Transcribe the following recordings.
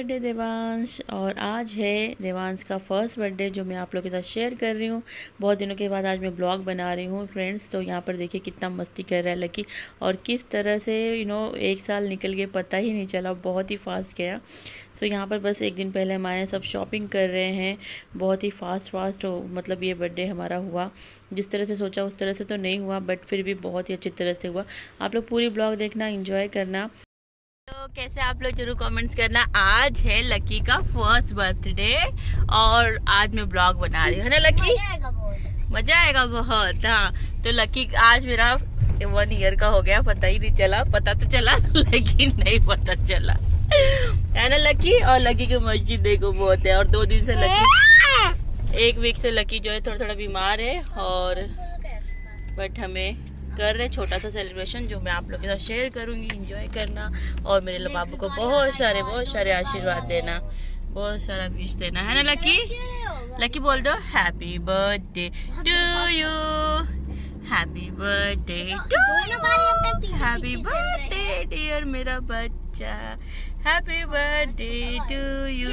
Birthday Devansh. और आज है देवांश का फर्स्ट बर्थडे जो मैं आप लोगों के साथ शेयर कर रही हूँ। बहुत दिनों के बाद आज मैं ब्लॉग बना रही हूँ फ्रेंड्स। तो यहाँ पर देखिए कितना मस्ती कर रहा है लकी, और किस तरह से एक साल निकल गए पता ही नहीं चला, बहुत ही फास्ट गया। सो यहाँ पर बस एक दिन पहले हम आए हैं, सब शॉपिंग कर रहे हैं। बहुत ही फास्ट मतलब ये बर्थडे हमारा हुआ। जिस तरह से सोचा उस तरह से तो नहीं हुआ, बट फिर भी बहुत ही अच्छी तरह से हुआ। आप लोग पूरी ब्लॉग देखना, एंजॉय करना। तो कैसे आप लोग जरूर कमेंट्स करना। आज है लकी का फर्स्ट बर्थडे और आज मैं ब्लॉग बना रही हूँ, है ना लकी? मजा आएगा बहुत। हाँ, तो लकी आज मेरा 1 ईयर का हो गया, पता ही नहीं चला। पता तो चला लेकिन नहीं पता चला, है ना लकी? और लकी की मस्जिद देखो बहुत है। और 2 दिन से लकी, 1 वीक से लकी जो है थोड़ा बीमार है। और बट हमें कर रहे छोटा सा सेलिब्रेशन जो मैं आप लोग के साथ शेयर करूंगी। एंजॉय करना और मेरे बाबू को बहुत सारे आशीर्वाद देना, बहुत सारा विश देना, है ना लकी? लकी बोल दो happy birthday to you, happy birthday to you, happy birthday dear मेरा बच्चा, हैप्पी बर्थडे टू यू।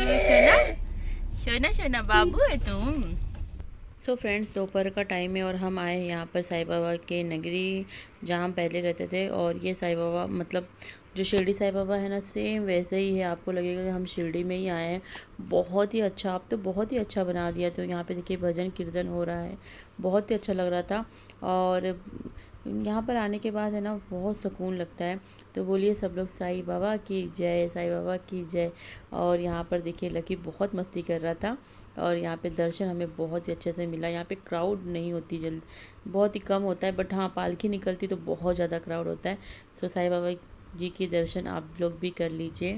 सोना बाबू है तुम। सो फ्रेंड्स, दोपहर का टाइम है और हम आए हैं यहाँ पर साईं बाबा के नगरी जहाँ हम पहले रहते थे। और ये साईं बाबा मतलब जो शिरडी साईं बाबा है ना, सेम वैसे ही है। आपको लगेगा कि हम शिरडी में ही आए हैं। बहुत ही अच्छा, आप तो बहुत ही अच्छा बना दिया। तो यहाँ पे देखिए भजन कीर्तन हो रहा है, बहुत ही अच्छा लग रहा था। और यहाँ पर आने के बाद है ना बहुत सुकून लगता है। तो बोलिए सब लोग साईं बाबा की जय, साईं बाबा की जय। और यहाँ पर देखिए लकी बहुत मस्ती कर रहा था। और यहाँ पे दर्शन हमें बहुत ही अच्छे से मिला। यहाँ पे क्राउड नहीं होती, जल्द बहुत ही कम होता है, बट हाँ पालकी निकलती तो बहुत ज़्यादा क्राउड होता है। सो साईं बाबा जी के दर्शन आप लोग भी कर लीजिए।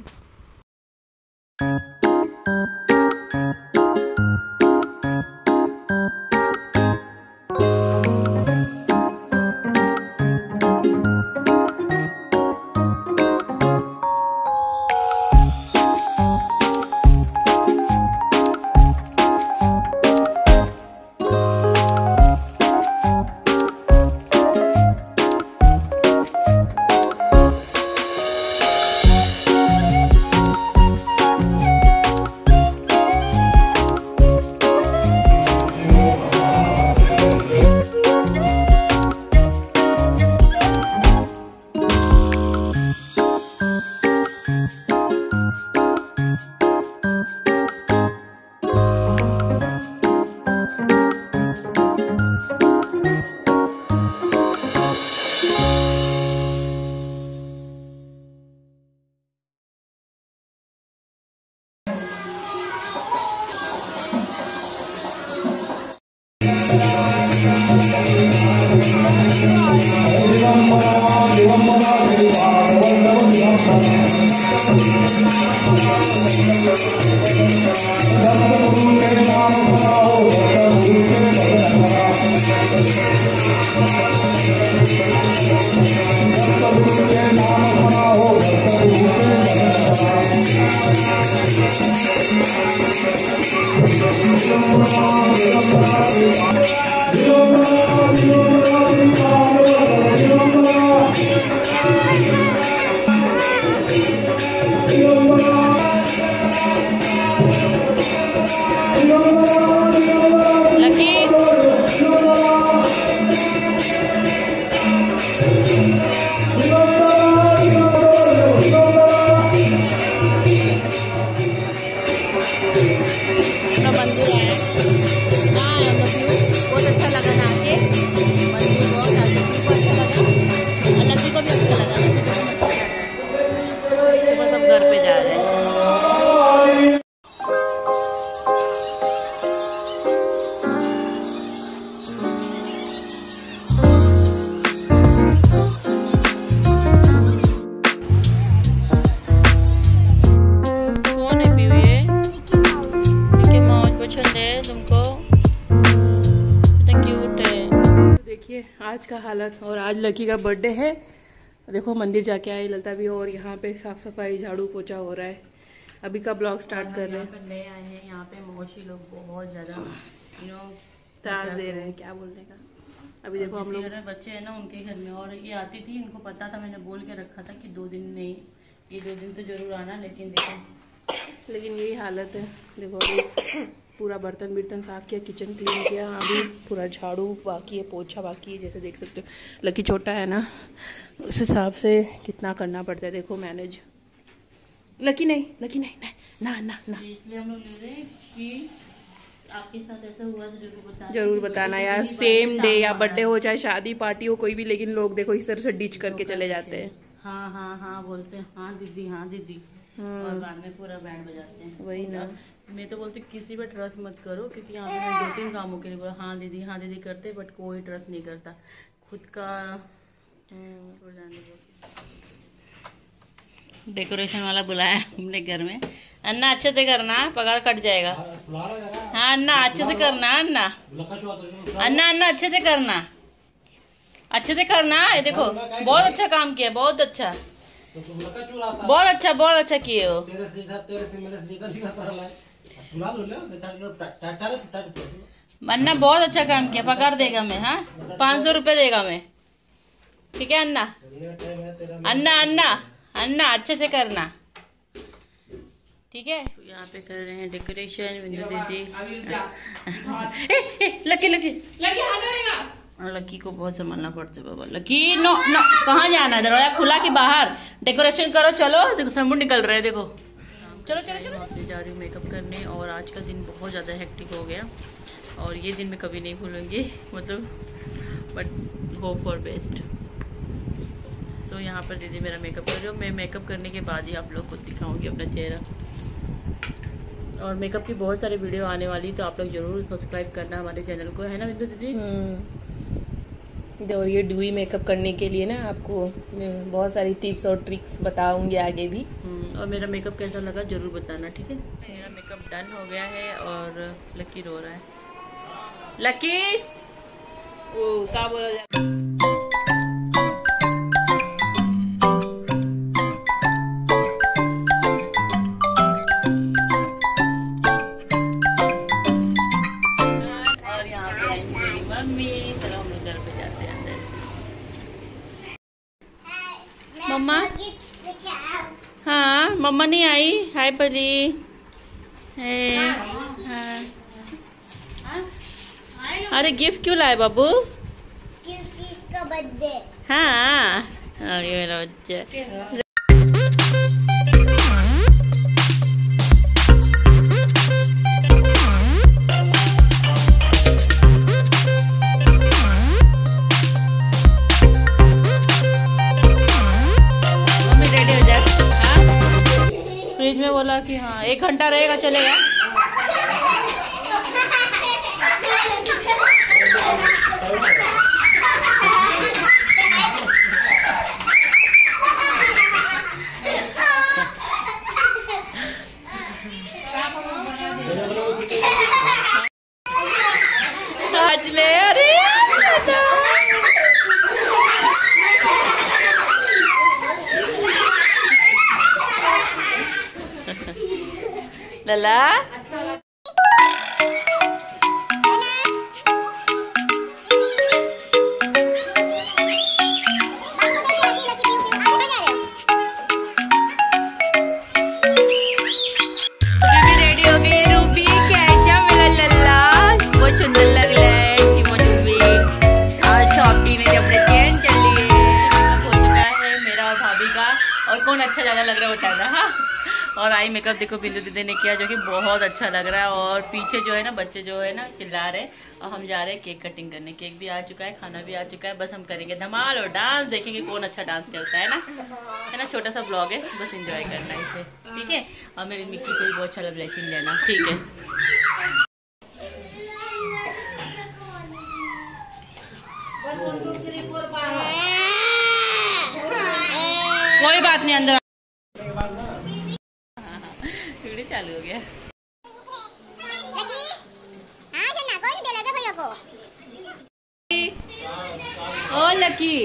आज का हालत। और आज लकी का बर्थडे है। देखो मंदिर जाके आए ललता भी हो, और यहाँ पे साफ सफाई झाड़ू पोछा हो रहा है। अभी का ब्लॉग स्टार्ट कर रहे हैं। नए आए हैं यहाँ पे, मोशी लोग बहुत ज्यादा त्रास दे रहे हैं, क्या बोलने का। अभी देखो हम लोग बच्चे हैं ना उनके घर में, और ये आती थी, इनको पता था, मैंने बोल के रखा था कि 2 दिन नहीं, ये 2 दिन तो जरूर आना। लेकिन देखो लेकिन यही हालत है। देखो अभी पूरा बर्तन साफ किया, किचन क्लीन किया, अभी पूरा झाड़ू बाकी है, पोछा बाकी है। जैसे देख सकते हो लकी छोटा है ना, उस हिसाब से कितना करना पड़ता है देखो मैनेज। लकी नहीं ना ना ना, इसलिए हम लोग ले रहे हैं कि आपके साथ ऐसा हुआ तो जरूर बताना यार। सेम डे या बर्थडे हो चाहे शादी पार्टी हो कोई भी, लेकिन लोग देखो इस तरह से डिच करके चले जाते हैं। हाँ हाँ हाँ बोलते हैं हाँ दीदी और बाद में पूरा बैंड बजाते हैं। वही ना, मैं तो बोलती किसी पर ट्रस्ट मत करो, क्योंकि यहाँ पे मैं 2-3 कामों के लिए बोला हाँ दीदी करते, बट कोई ट्रस्ट नहीं करता खुद का। डेकोरेशन वाला बुलाया हमने घर में। अन्ना अच्छे से करना, पगार कट जाएगा। हाँ अन्ना अच्छे से करना, अन्ना अच्छे से करना, अच्छे से करना। ये देखो बहुत अच्छा काम किया, बहुत अच्छा किए हो। अन्ना बहुत अच्छा काम किया, पगार देगा मैं। हाँ 500 रुपये देगा मैं, ठीक है अन्ना अच्छे से करना, ठीक है। यहाँ पे कर रहे हैं डेकोरेशन बिंदु दीदी। लकी को बहुत संभालना पड़ता है बाबा। लकी नो कहाँ जाना है, दरवाजा खुला कि बाहर? डेकोरेशन करो, चलो। देखो समूह निकल रहे हैं, देखो चलो। मैं जा रही हूँ मेकअप करने, और आज का दिन बहुत ज़्यादा हेक्टिक हो गया, और ये दिन मैं कभी नहीं भूलूंगी, मतलब but hope for best. So यहाँ पर दीदी मेरा मेकअप कर रही हो। मैं मेकअप करने के बाद ही आप लोग को दिखाऊंगी अपना चेहरा, और मेकअप की बहुत सारी वीडियो आने वाली, तो आप लोग जरूर सब्सक्राइब करना हमारे चैनल को, है ना बिंदु दीदी? और ये ड्यूई मेकअप करने के लिए ना आपको मैं बहुत सारी टिप्स और ट्रिक्स बताऊंगी आगे भी। और मेरा मेकअप कैसा लगा जरूर बताना, ठीक है। मेरा मेकअप डन हो गया है, और लकी रो रहा है। लकी ओ क्या बोला जाए, मम्मा। हाँ मम्मा नहीं आई। हाय पली। अरे गिफ्ट क्यों लाए बाबू? क्योंकि इसका बर्थडे। हाँ अरे मेरा बच्चा। फ्रिज में बोला कि हाँ 1 घंटा रहेगा, चलेगा। आज ले अरे लला रेडी हो गई रूबी। कैसा मिला लल्ला? बहुत सुंदर लग रहा है रूबी। आज शॉपिंग ने अपने चैन चल लिए। हो चुका है मेरा और भाभी का, और कौन अच्छा ज्यादा लग रहा है बताना। हाँ और आई मेकअप देखो बिंदु दीदी ने किया, जो कि बहुत अच्छा लग रहा है। और पीछे जो है ना बच्चे जो है ना चिल्ला रहे, और हम जा रहे हैं केक कटिंग करने। केक भी आ चुका है, खाना भी आ चुका है, बस हम करेंगे धमाल और डांस देखेंगे कौन अच्छा डांस करता है ना। छोटा सा ब्लॉग है, बस एंजॉय करना है इसे, ठीक है। और मेरी मिक्की को भी बहुत अच्छा ब्लेसिंग लेना, ठीक है। कोई बात नहीं, अंदर वीडियो चालू हो गया। ओ लकी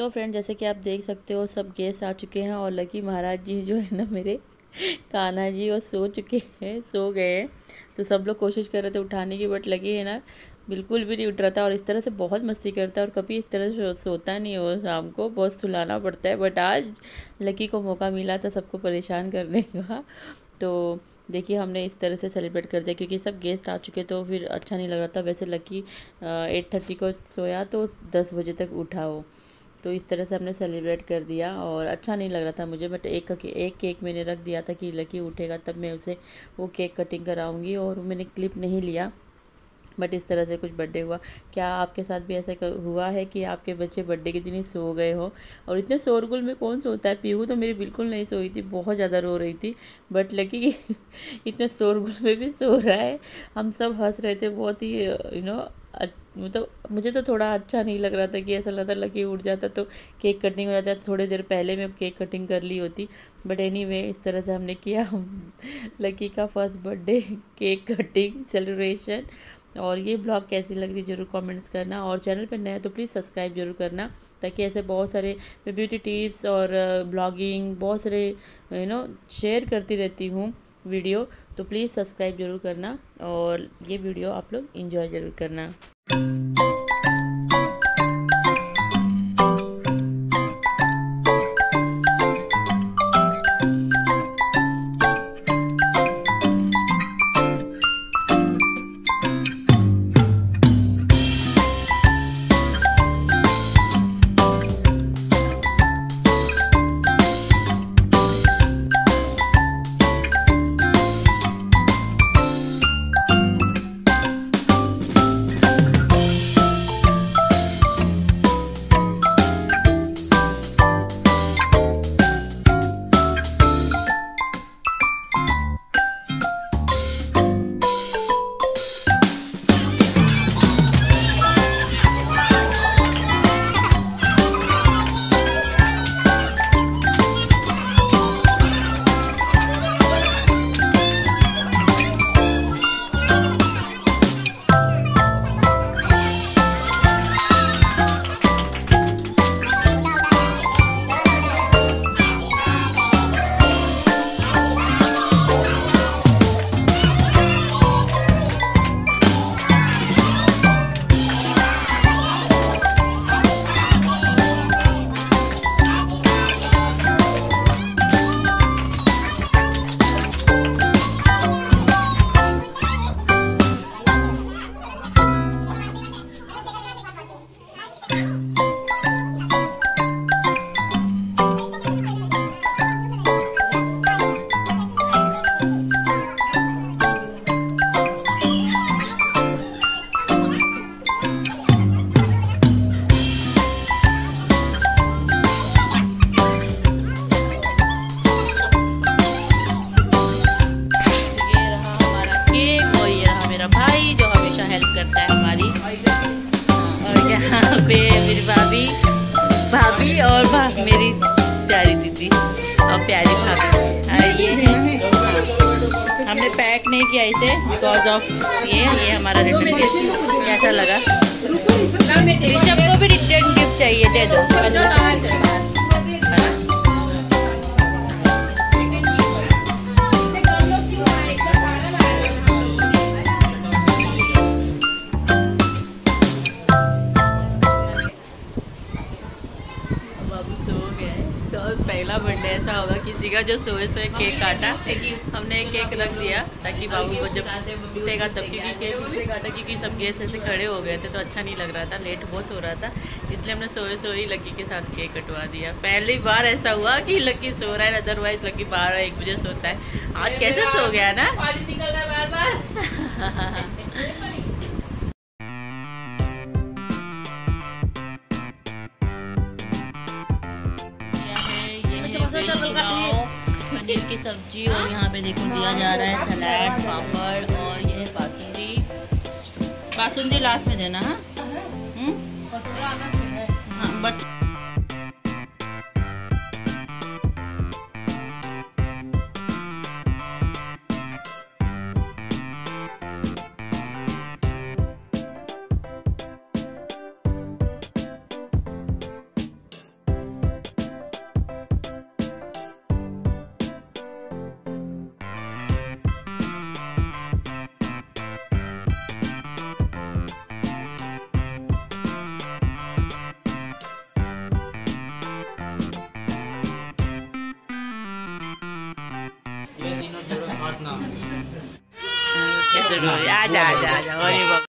तो फ्रेंड जैसे कि आप देख सकते हो सब गेस्ट आ चुके हैं और लकी महाराज जी जो है ना मेरे कान्हा जी वो सो चुके हैं, सो गए हैं। तो सब लोग कोशिश कर रहे थे उठाने की, बट लकी है ना बिल्कुल भी नहीं उठ रहा था और इस तरह से बहुत मस्ती करता है और कभी इस तरह से सोता नहीं हो, शाम को बहुत सुलाना पड़ता है। बट आज लकी को मौका मिला था सबको परेशान करने का। तो देखिए हमने इस तरह से सेलिब्रेट कर दिया क्योंकि सब गेस्ट आ चुके तो फिर अच्छा नहीं लग रहा था। वैसे लकी 8:30 को सोया तो 10 बजे तक उठा हो, तो इस तरह से हमने सेलिब्रेट कर दिया और अच्छा नहीं लग रहा था मुझे। बट एक केक मैंने रख दिया था कि लकी उठेगा तब मैं उसे वो केक कटिंग कराऊंगी और मैंने क्लिप नहीं लिया। बट इस तरह से कुछ बर्थडे हुआ। क्या आपके साथ भी ऐसा हुआ है कि आपके बच्चे बर्थडे के दिन ही सो गए हो? और इतने शोरगुल में कौन सोता है? पीहू तो मेरी बिल्कुल नहीं सोई थी, बहुत ज़्यादा रो रही थी। बट लकी इतने शोरगुल में भी सो रहा है। हम सब हंस रहे थे बहुत ही मतलब मुझे तो थोड़ा अच्छा नहीं लग रहा था कि ऐसा लगता लकी उठ जाता तो केक कटिंग हो जाता। थोड़ी देर पहले मैं केक कटिंग कर ली होती। बट एनीवे इस तरह से हमने किया लकी का first birthday cake cutting celebration. और ये ब्लॉग कैसी लग रही ज़रूर कमेंट्स करना और चैनल पर नया तो प्लीज़ सब्सक्राइब जरूर करना ताकि ऐसे बहुत सारे मैं ब्यूटी टिप्स और ब्लॉगिंग बहुत सारे शेयर करती रहती हूँ वीडियो। तो प्लीज़ सब्सक्राइब जरूर करना और ये वीडियो आप लोग एंजॉय ज़रूर करना। भाभी और मेरी प्यारी दीदी और प्यारी भाभी ये है। हमने पैक नहीं किया इसे बिकॉज ऑफ ये हमारा रिटर्न गिफ्ट। कैसा लगा? ऋषभ को भी रिटर्न गिफ्ट चाहिए, दे दो। पहला बर्थडे ऐसा होगा किसी का जो सोए सोए केक काटा। हमने एक केक रख दिया ताकि बाबू को जब उठेगा तब, क्योंकि केक उसने काटा क्योंकि सब गेस्ट ऐसे खड़े हो गए थे तो अच्छा नहीं लग रहा था, लेट बहुत हो रहा था, इसलिए हमने सोए सोए लकी के साथ केक कटवा दिया। पहली बार ऐसा हुआ कि लकी सो रहा है, अदरवाइज लकी 12-1 बजे सोता है। आज कैसे सो गया ना बार पनीर की सब्जी और यहाँ पे देखो दिया जा रहा है सलाद, पापड़ और ये है बासुंदी लास्ट में देना। हाँ बट आजा आजा आजा, अरे बाबा।